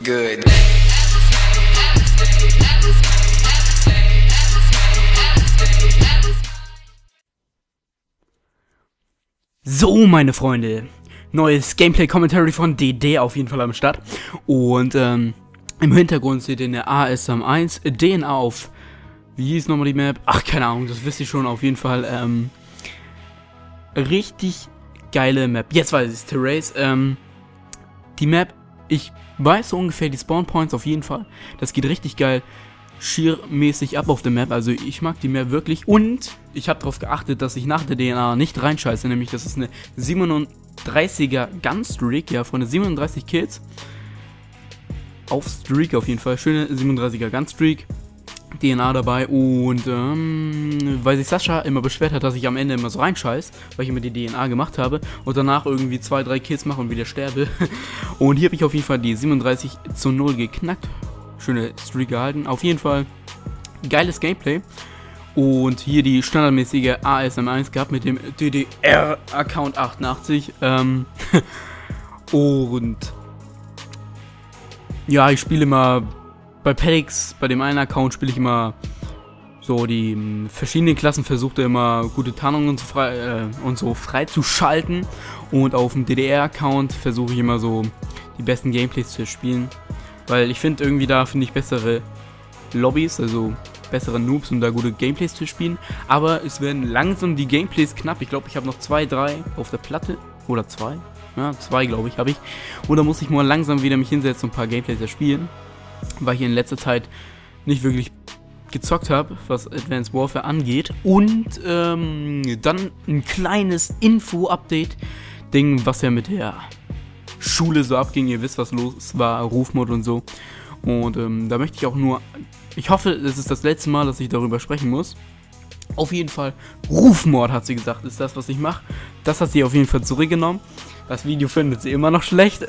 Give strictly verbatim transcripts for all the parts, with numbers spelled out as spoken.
good. So, meine Freunde, neues Gameplay-Commentary von D D auf jeden Fall am Start. Und ähm, im Hintergrund seht ihr eine A S M eins, D N A auf, wie hieß nochmal die Map? Ach, keine Ahnung, das wisst ihr schon auf jeden Fall. Ähm, richtig geile Map. Jetzt weiß ich es, Terrace. Ähm, die Map, ich weiß so ungefähr die Spawn Points auf jeden Fall. Das geht richtig geil schiermäßig ab auf der Map, also ich mag die Map wirklich und ich habe darauf geachtet, dass ich nach der D N A nicht reinscheiße, nämlich das ist eine siebenunddreißiger Gunstreak, ja, von der siebenunddreißig Kills auf Streak auf jeden Fall, schöne siebenunddreißiger Gunstreak, D N A dabei und ähm, weil sich Sascha immer beschwert hat, dass ich am Ende immer so reinscheiß, weil ich immer die D N A gemacht habe und danach irgendwie zwei, drei Kills mache und wieder sterbe und hier habe ich auf jeden Fall die siebenunddreißig zu null geknackt. Schöne Streak gehalten. Auf jeden Fall geiles Gameplay. Und hier die standardmäßige A S M eins gehabt mit dem D D R-Account achtundachtzig. Ähm und ja, ich spiele immer bei Pedix, bei dem einen Account spiele ich immer so die m, verschiedenen Klassen, versuchte immer gute Tarnungen und so, frei, äh, und so freizuschalten. Und auf dem D D R-Account versuche ich immer so die besten Gameplays zu spielen. Weil ich finde irgendwie da finde ich bessere Lobbys, also bessere Noobs, um da gute Gameplays zu spielen. Aber es werden langsam die Gameplays knapp. Ich glaube, ich habe noch zwei, drei auf der Platte. Oder zwei. Ja, zwei glaube ich habe ich. Und da muss ich mal langsam wieder mich hinsetzen und ein paar Gameplays erspielen. Weil ich in letzter Zeit nicht wirklich gezockt habe, was Advanced Warfare angeht. Und ähm, dann ein kleines Info-Update-Ding, was ja mit der Schule so abging, ihr wisst, was los war, Rufmord und so. Und ähm, da möchte ich auch nur, ich hoffe, es ist das letzte Mal, dass ich darüber sprechen muss. Auf jeden Fall, Rufmord, hat sie gesagt, ist das, was ich mache. Das hat sie auf jeden Fall zurückgenommen. Das Video findet sie immer noch schlecht.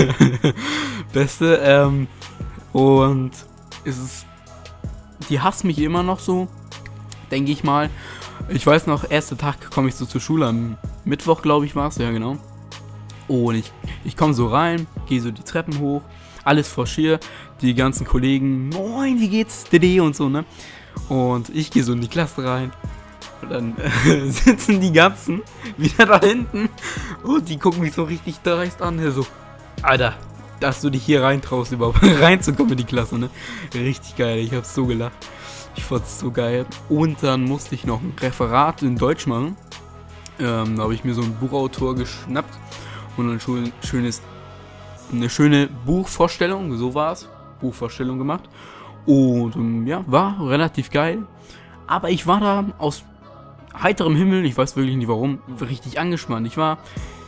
Beste. Ähm, und es ist, die hasst mich immer noch so, denke ich mal. Ich weiß noch, erster Tag komme ich so zur Schule, am Mittwoch, glaube ich, war es, ja genau. Und ich, ich komme so rein, gehe so die Treppen hoch, alles vor Schier, die ganzen Kollegen, moin, wie geht's, D D und so, ne? Und ich gehe so in die Klasse rein und dann äh, sitzen die ganzen wieder da hinten und die gucken mich so richtig dreist an, so, Alter, dass du dich hier reintraust, überhaupt reinzukommen in die Klasse, ne? Richtig geil, ich hab's so gelacht, ich fand's so geil. Und dann musste ich noch ein Referat in Deutsch machen, ähm, da habe ich mir so einen Buchautor geschnappt. Und ein schön, schönes, eine schöne Buchvorstellung, so war es, Buchvorstellung gemacht. Und ähm, ja, war relativ geil. Aber ich war da aus heiterem Himmel, ich weiß wirklich nicht warum, richtig angespannt. Ich war,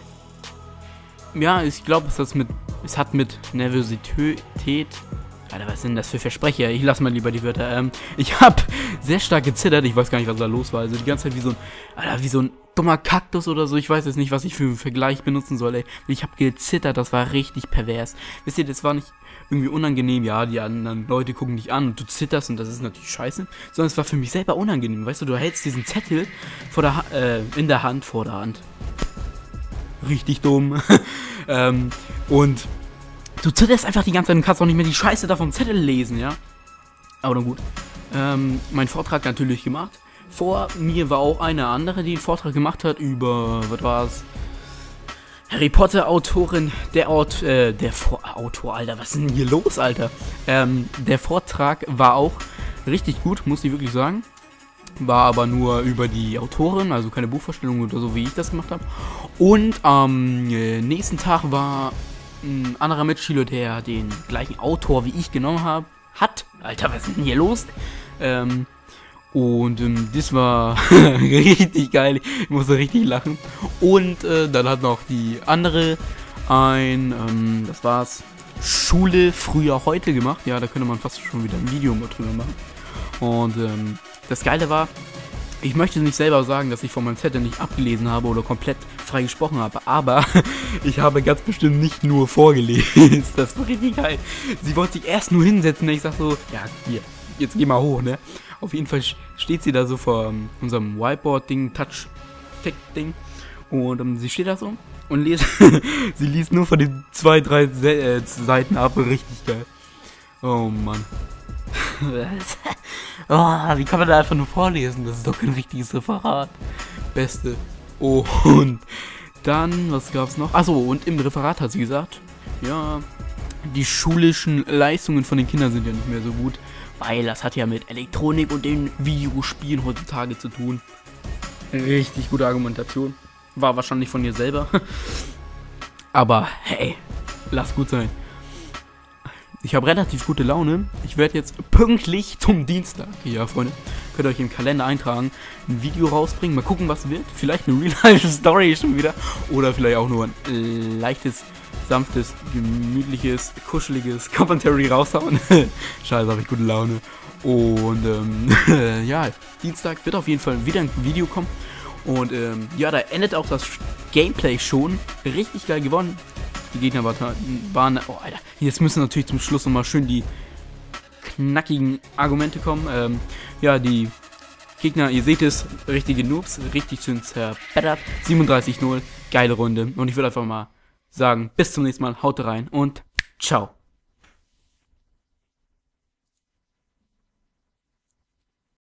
ja, ich glaube, es, hat mit, es hat mit Nervosität, Alter, was sind das für Versprecher? Ich lasse mal lieber die Wörter. Ähm, ich habe sehr stark gezittert, ich weiß gar nicht, was da los war. Also die ganze Zeit wie so ein, Alter, wie so ein dummer Kaktus oder so. Ich weiß jetzt nicht, was ich für einen Vergleich benutzen soll, ey. Ich habe gezittert, das war richtig pervers. Wisst ihr, das war nicht irgendwie unangenehm. Ja, die anderen Leute gucken dich an und du zitterst und das ist natürlich scheiße. Sondern es war für mich selber unangenehm. Weißt du, du hältst diesen Zettel vor der ha äh, in der Hand, vor der Hand. Richtig dumm. ähm, und du zitterst einfach die ganze Zeit und kannst auch nicht mehr die Scheiße da vom Zettel lesen, ja. Aber dann gut. Ähm, mein Vortrag natürlich gemacht. Vor mir war auch eine andere, die einen Vortrag gemacht hat über, was war's? Harry Potter Autorin, der Ort, äh, der Vor Autor, Alter, was ist denn hier los, Alter? Ähm, der Vortrag war auch richtig gut, muss ich wirklich sagen. War aber nur über die Autorin, also keine Buchvorstellung oder so, wie ich das gemacht habe. Und am äh, nächsten Tag war ein anderer Mitschüler, der den gleichen Autor wie ich genommen hab, hat. Alter, was ist denn hier los? Ähm, und ähm, das war richtig geil. Ich musste richtig lachen. Und äh, dann hat noch die andere ein, ähm, das war's, Schule früher heute gemacht. Ja, da könnte man fast schon wieder ein Video mal drüber machen. Und ähm, das Geile war, ich möchte nicht selber sagen, dass ich von meinem Zettel nicht abgelesen habe oder komplett frei gesprochen habe, aber ich habe ganz bestimmt nicht nur vorgelesen. Das war richtig geil. Sie wollte sich erst nur hinsetzen und ich sag so, ja, hier, jetzt geh mal hoch, ne? Auf jeden Fall steht sie da so vor um, unserem Whiteboard-Ding, Touch-Tech-Ding und um, sie steht da so und liest, sie liest nur von den zwei, drei Se äh, Seiten ab, richtig geil. Oh Mann. Oh, wie kann man da einfach nur vorlesen? Das ist doch kein richtiges Referat. Beste. Oh, und dann, was gab's noch? Achso, und im Referat hat sie gesagt, ja, die schulischen Leistungen von den Kindern sind ja nicht mehr so gut, weil das hat ja mit Elektronik und den Videospielen heutzutage zu tun. Richtig gute Argumentation. War wahrscheinlich von ihr selber. Aber hey, lass gut sein. Ich habe relativ gute Laune. Ich werde jetzt pünktlich zum Dienstag, ja Freunde, könnt ihr euch im Kalender eintragen, ein Video rausbringen. Mal gucken, was wird. Vielleicht eine Real-Life-Story schon wieder. Oder vielleicht auch nur ein leichtes, sanftes, gemütliches, kuscheliges Commentary raushauen. Scheiße, habe ich gute Laune. Und ähm, ja, Dienstag wird auf jeden Fall wieder ein Video kommen. Und ähm, ja, da endet auch das Gameplay schon. Richtig geil gewonnen. Die Gegner waren, oh Alter, jetzt müssen natürlich zum Schluss nochmal schön die knackigen Argumente kommen. Ähm, ja, die Gegner, ihr seht es, richtige Noobs, richtig schön zerbettert. siebenunddreißig null, geile Runde. Und ich würde einfach mal sagen, bis zum nächsten Mal, haut rein und ciao.